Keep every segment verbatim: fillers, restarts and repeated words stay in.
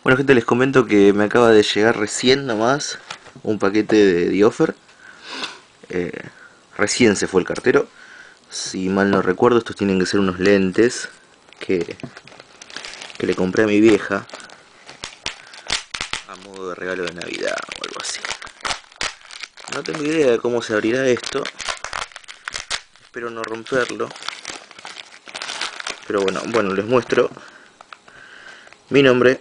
Bueno, gente, les comento que me acaba de llegar recién nomás un paquete de The Offer. Eh, recién se fue el cartero. Si mal no recuerdo, estos tienen que ser unos lentes que, que le compré a mi vieja a modo de regalo de Navidad o algo así. No tengo idea de cómo se abrirá esto. Espero no romperlo. Pero bueno, bueno, les muestro mi nombre.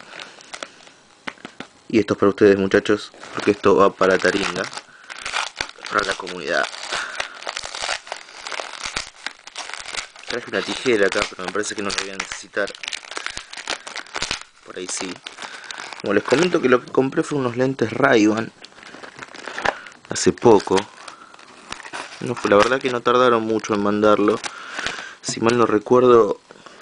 Y esto es para ustedes, muchachos, porque esto va para Taringa, para la comunidad. Traje una tijera acá, pero me parece que no la voy a necesitar. Por ahí sí. Como les comento, que lo que compré fue unos lentes Ray-Ban hace poco. No, la verdad que no tardaron mucho en mandarlo. Si mal no recuerdo,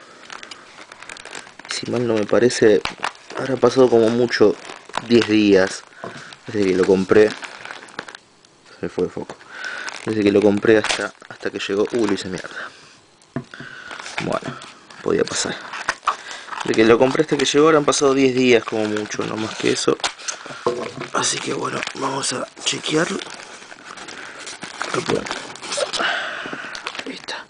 si mal no me parece, habrá pasado como mucho diez días desde que lo compré. Se me fue el foco. Desde que lo compré hasta, hasta que llegó. Uh, lo hice mierda. Bueno, podía pasar. De que lo compré hasta que llegó han pasado diez días como mucho, no más que eso. Así que bueno, vamos a chequearlo. Ahí está.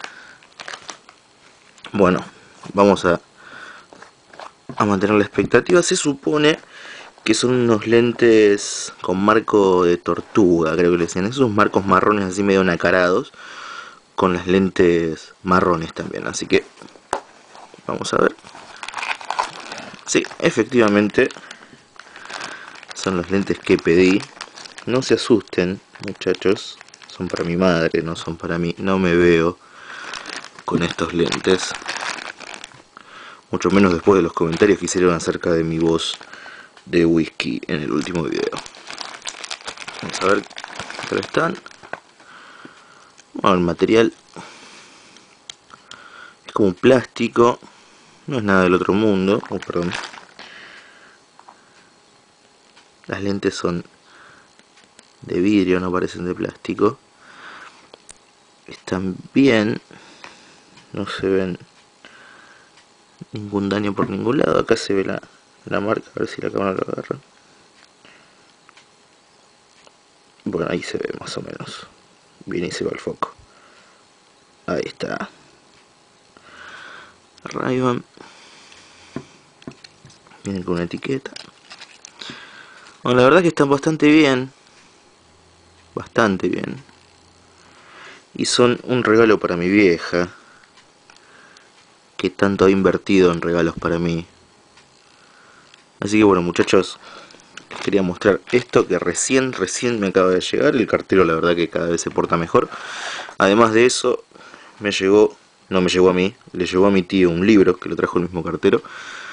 Bueno, vamos a, a mantener la expectativa. Se supone que son unos lentes con marco de tortuga, creo que le decían. Esos marcos marrones así medio nacarados, con las lentes marrones también. Así que vamos a ver. Sí, efectivamente son los lentes que pedí. No se asusten, muchachos, son para mi madre, no son para mí. No me veo con estos lentes, mucho menos después de los comentarios que hicieron acerca de mi voz de whisky en el último video. Vamos a ver qué tal están. Bueno, el material es como un plástico, no es nada del otro mundo. Oh, perdón. Las lentes son de vidrio, no parecen de plástico. Están bien, no se ven ningún daño por ningún lado. Acá se ve la, la marca, a ver si la cámara lo agarra. Bueno, ahí se ve más o menos. Bien, y se va el foco. Ahí está. Ray-Ban. Vienen con una etiqueta. Bueno, la verdad es que están bastante bien. Bastante bien. Y son un regalo para mi vieja, que tanto ha invertido en regalos para mí. Así que bueno, muchachos, les quería mostrar esto que recién, recién me acaba de llegar. El cartero la verdad que cada vez se porta mejor. Además de eso, me llegó, no me llegó a mí, le llegó a mi tío un libro que lo trajo el mismo cartero.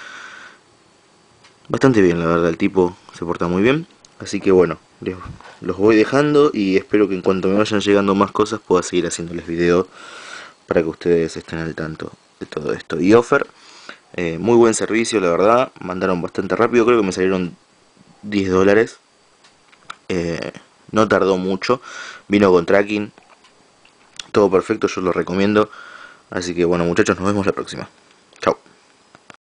Bastante bien, la verdad, el tipo se porta muy bien. Así que bueno, les, los voy dejando y espero que en cuanto me vayan llegando más cosas pueda seguir haciéndoles video para que ustedes estén al tanto de todo esto. Y Offer, eh, muy buen servicio, la verdad, mandaron bastante rápido, creo que me salieron diez dólares. Eh, no tardó mucho, vino con tracking, todo perfecto, yo lo recomiendo. Así que bueno, muchachos, nos vemos la próxima. Chao.